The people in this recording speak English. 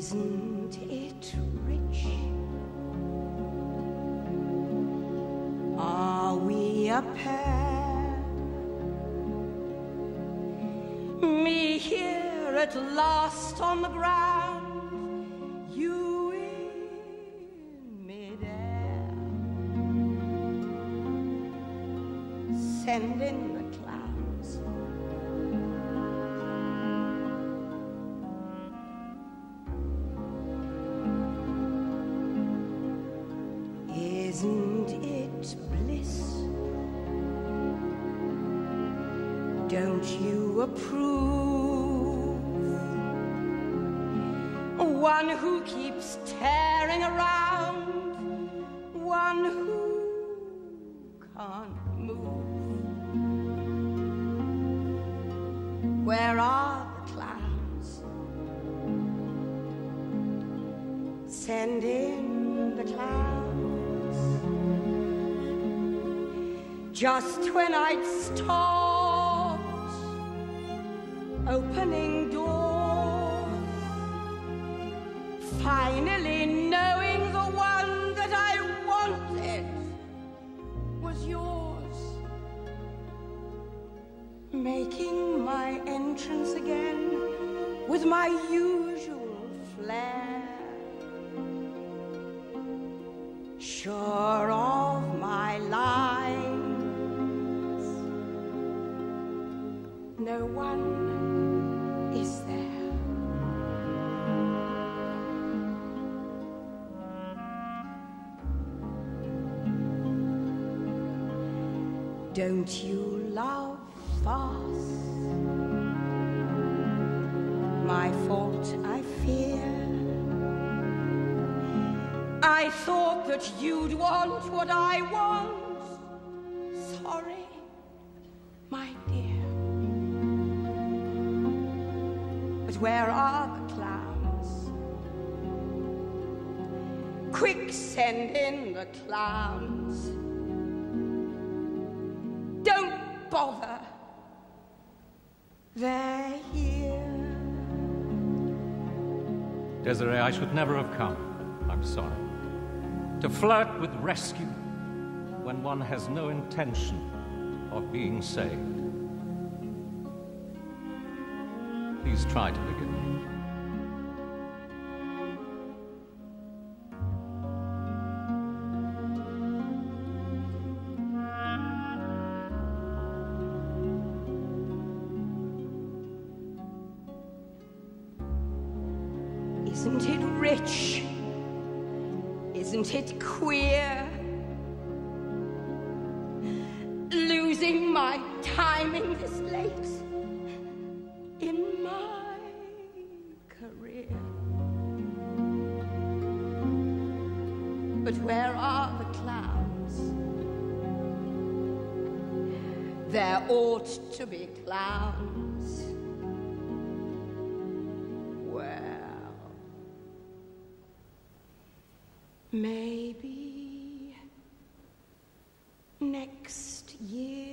Isn't it rich? Are we a pair? Me here at last on the ground, you in midair. Send in the clowns. Isn't it bliss? Don't you approve? One who keeps tearing around, one who can't move. Where are the clowns? Send in the clowns. Just when I'd stopped opening doors, finally knowing the one that I wanted was yours, making my entrance again with my usual flair, sure of my lines. No one is there. Don't you love farce? My fault, I fear. I thought that you'd want what I want. Sorry, my dear. But where are the clowns? Quick, send in the clowns. Don't bother. They're here. Desiree, I should never have come. I'm sorry. To flirt with rescue when one has no intention of being saved. Please try to forgive me. Isn't it rich? Isn't it queer? Losing my timing this late in my career. But where are the clowns? There ought to be clowns. Well, maybe next year.